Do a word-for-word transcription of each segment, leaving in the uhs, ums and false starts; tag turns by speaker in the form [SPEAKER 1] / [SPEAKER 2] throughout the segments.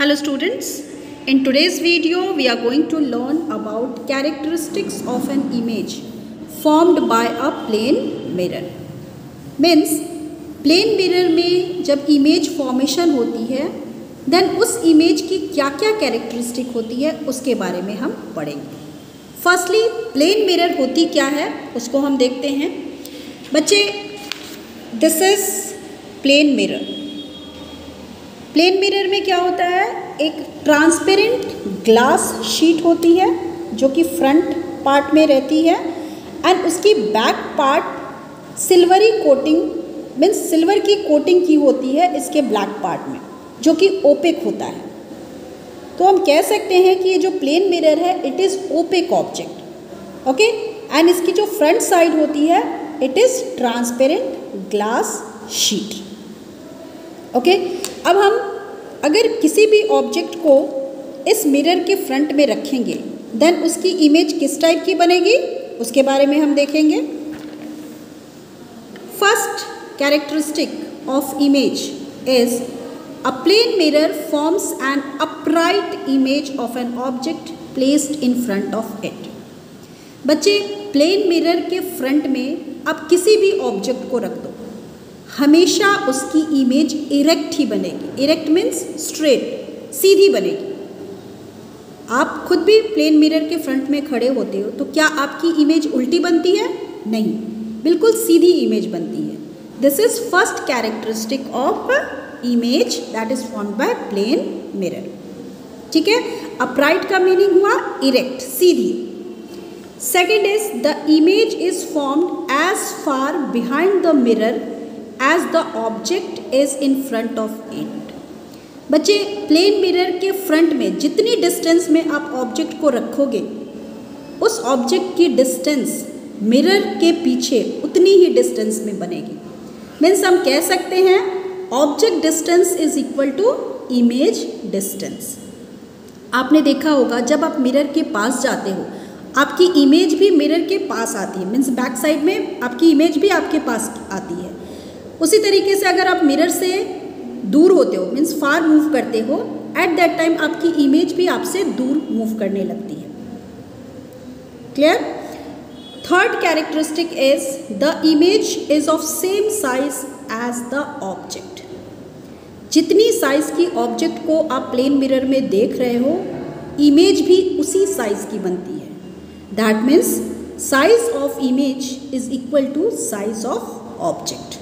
[SPEAKER 1] Hello students, in today's video we are going to learn about characteristics of an image formed by a plane mirror. Means plane mirror में जब image formation होती है then उस image की क्या क्या characteristic होती है उसके बारे में हम पढ़ेंगे. Firstly plane mirror होती क्या है उसको हम देखते हैं. बच्चे this is plane mirror. Plane mirror में क्या होता है, एक ट्रांसपेरेंट ग्लास शीट होती है जो कि फ्रंट पार्ट में रहती है एंड उसकी back part silvery coating means silver की कोटिंग की होती है इसके ब्लैक पार्ट में जो कि ओपेक होता है. तो हम कह सकते हैं कि ये जो प्लेन मिरर है it is opaque object. Okay, and इसकी जो फ्रंट साइड होती है it is transparent glass sheet. Okay okay? अब हम अगर किसी भी ऑब्जेक्ट को इस मिरर के फ्रंट में रखेंगे देन उसकी इमेज किस टाइप की बनेगी उसके बारे में हम देखेंगे. First characteristic of image is a plane mirror forms an upright image of an object placed in front of it. बच्चे प्लेन मिरर के फ्रंट में आप किसी भी ऑब्जेक्ट को रख दो, हमेशा उसकी इमेज इरेक्ट ही बनेगी. इरेक्ट मीन्स स्ट्रेट, सीधी बनेगी. आप खुद भी प्लेन मिरर के फ्रंट में खड़े होते हो तो क्या आपकी इमेज उल्टी बनती है? नहीं, बिल्कुल सीधी इमेज बनती है. This is first characteristic of image that is formed by plane mirror. ठीक है, अपराइट का मीनिंग हुआ इरेक्ट, सीधी. Second is the image is formed as far behind the mirror as the object is in front of it. बच्चे plane mirror के front में जितनी distance में आप ऑब्जेक्ट को रखोगे उस ऑब्जेक्ट की डिस्टेंस मिरर के पीछे उतनी ही डिस्टेंस में बनेगी. मीन्स हम कह सकते हैं object distance is equal to image distance. आपने देखा होगा जब आप मिरर के पास जाते हो आपकी इमेज भी मिरर के पास आती है. मीन्स बैक साइड में आपकी इमेज भी आपके पास आती है. उसी तरीके से अगर आप मिरर से दूर होते हो मीन्स फार मूव करते हो एट दैट टाइम आपकी इमेज भी आपसे दूर मूव करने लगती है. Clear. Third characteristic is the image is of same size as the object. जितनी साइज की ऑब्जेक्ट को आप प्लेन मिरर में देख रहे हो इमेज भी उसी साइज की बनती है. That means size of image is equal to size of object.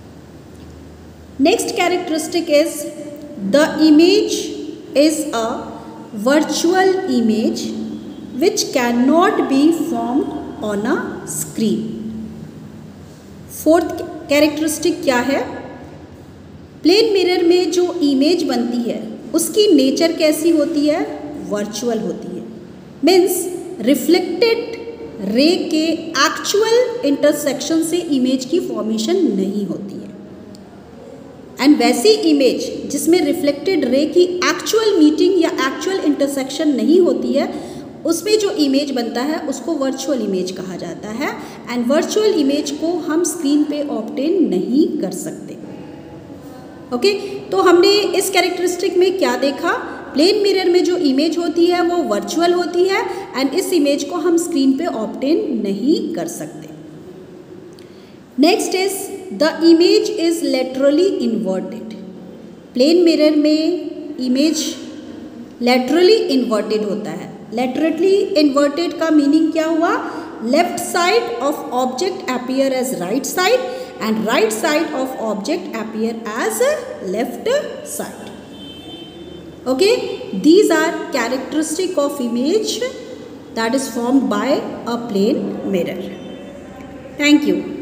[SPEAKER 1] Next characteristic is the image is a virtual image which cannot be formed on a screen. Fourth characteristic क्या है? Plane mirror में जो image बनती है उसकी nature कैसी होती है? वर्चुअल होती है. मीन्स रिफ्लेक्टेड रे के एक्चुअल इंटरसेक्शन से इमेज की फॉर्मेशन नहीं होती है. एंड वैसी इमेज जिसमें रिफ्लेक्टेड रे की एक्चुअल मीटिंग या एक्चुअल इंटरसेक्शन नहीं होती है उसमें जो इमेज बनता है उसको वर्चुअल इमेज कहा जाता है. एंड वर्चुअल इमेज को हम स्क्रीन पे ऑब्टेन नहीं कर सकते. Okay okay? तो हमने इस कैरेक्टरिस्टिक में क्या देखा? प्लेन मिरर में जो इमेज होती है वो वर्चुअल होती है एंड इस इमेज को हम स्क्रीन पे ऑब्टेन नहीं कर सकते. Next is the image is laterally inverted. Plane mirror में इमेज लेटरली इन्वर्टेड होता है. लेटरली इन्वर्टेड का मीनिंग क्या हुआ? Left side of object appear as right side and right side of object appear as left side. Okay, these are characteristic of image that is formed by a plane mirror. Thank you.